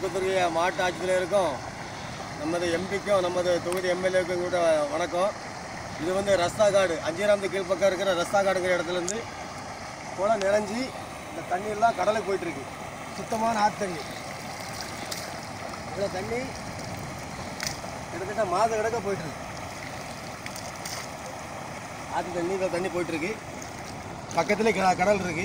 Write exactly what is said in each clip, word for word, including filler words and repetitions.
வணக்கத்துக்குரிய மாவட்ட ஆட்சித்தலைவருக்கும் நமது எம்பிக்கும் நமது தொகுதி எம்எல்ஏக்கும் கூட வணக்கம். இது வந்து ரஸ்தா காடு அஞ்சிராமத்து கீழ்பக்கம் இருக்கிற ரஸ்தா காடுங்கிற இடத்துலேருந்து குளம் நிறைஞ்சி இந்த தண்ணியெல்லாம் கடலுக்கு போயிட்டுருக்கு. சுத்தமான ஆற்று தண்ணி. இந்த தண்ணி கிட்டத்தட்ட மாத கிடக்க போயிட்டுருக்கு. ஆற்று தண்ணி இந்த தண்ணி போயிட்டுருக்கு. பக்கத்துலேயே க கடல் இருக்குது.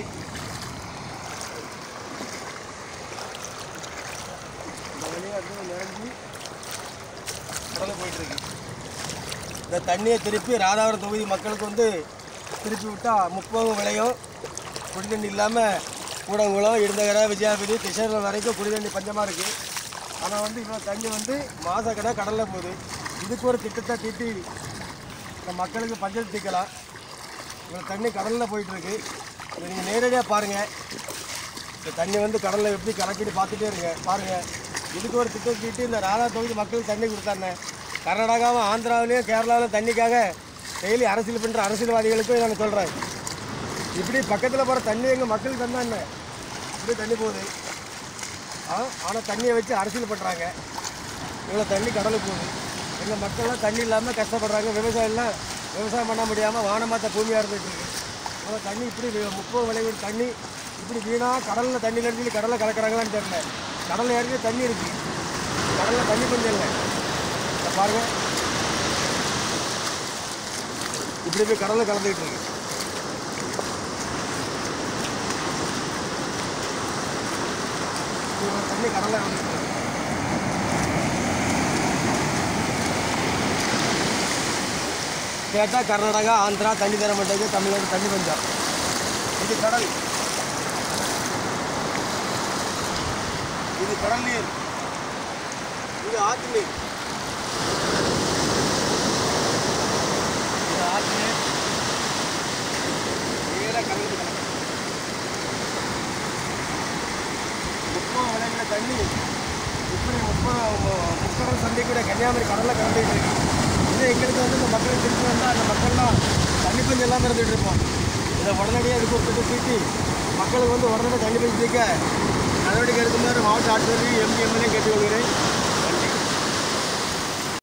இந்த வழியாக வந்து நிறைஞ்சி கடலுக்கு போயிட்டுருக்கு. இந்த தண்ணியை திருப்பி ராதாபுரம் தொகுதி மக்களுக்கு வந்து திருப்பி விட்டால் முப்பதும் விளையும். குடி தண்ணி இல்லாமல் கூடங்குளம் இருந்தகரை விஜயாபதி கிருஷ்ணகிரி வரைக்கும் குடி தண்ணி பஞ்சமாக இருக்குது. ஆனால் வந்து இவ்வளோ தண்ணி வந்து மாத கடை கடலில் போகுது. இதுக்கு ஒரு திட்டத்தை தீட்டி இந்த மக்களுக்கு பஞ்சத்தை தீர்க்கலாம். இவ்வளோ தண்ணி கடலில் போயிட்டுருக்கு. இதை நீங்கள் நேரடியாக பாருங்கள். இந்த தண்ணி வந்து கடலில் எப்படி கணக்கிட்டு பார்த்துட்டே இருங்க பாருங்கள். இதுக்கு ஒரு திட்டம் தீட்டி இந்த ராதா தொகுதி மக்களுக்கு தண்ணி கொடுத்தாங்க. கர்நாடகாவும் ஆந்திராவிலையும் கேரளாவிலும் தண்ணிக்காக டெய்லி அரசியல் பண்ணுற அரசியல்வாதிகளுக்கும் நான் சொல்கிறேன். இப்படி பக்கத்தில் போகிற தண்ணி எங்கள் மக்களுக்கு தந்தாங்க. இப்படி தண்ணி போகுது. ஆ ஆனால் தண்ணியை வச்சு அரசியல் பண்ணுறாங்க. இவ்வளோ தண்ணி கடலுக்கு போகுது. எங்கள் மக்கள்லாம் தண்ணி இல்லாமல் கஷ்டப்படுறாங்க. விவசாயம்லாம் விவசாயம் பண்ண முடியாமல் வானமாத்த பூமியாக இருந்துகிட்டு இருக்கு. இவ்வளோ தண்ணி இப்படி முப்பது விளைவிட தண்ணி இப்படி வீணாக கடலில் தண்ணி கழிஞ்சு கடலில் கலக்கிறாங்களான்னு தெரியல. கடலில் இறங்கி தண்ணி இருக்குது. கடலில் தண்ணி கொஞ்சம் இல்லை. பாருங்கள் இப்படி போய் கடலில் கலந்துக்கிட்டு இருக்கு. தண்ணி கடலில் வந்துட்டு இருக்கு. கேட்டால் கர்நாடகா ஆந்திரா தண்ணி தர மாட்டேங்குது. தமிழ்நாடு தண்ணி பஞ்சம். இது கடல். இது கடல் நீர். இது ஆற்று நீர். இது ஆற்று நீர் நேராக கலந்து கலந்து முப்பது விளைவிட தண்ணி இப்படி முப்பது முக்கடல் சந்தைக்கூட கன்னியாகுமரி கடலில் கலந்துக்கிட்டு இருக்கு. இது எங்களுக்கு வந்து இந்த மக்களுக்கு திருப்பி வந்தால் அந்த மக்கள்லாம் தண்ணி பஞ்சம் எல்லாம் இருந்துகிட்டு இருப்போம். இதை உடனடியாக இதுக்கு ஒரு திட்டம் தீட்டி மக்களுக்கு வந்து உடனே தண்ணி பஞ்சம் தீர்க்க நடவடிக்கை எடுக்குமாறு மாவட்ட ஆட்சியர் எம்பி எம்எல்ஏ கேட்டுக்கொள்கிறேன்.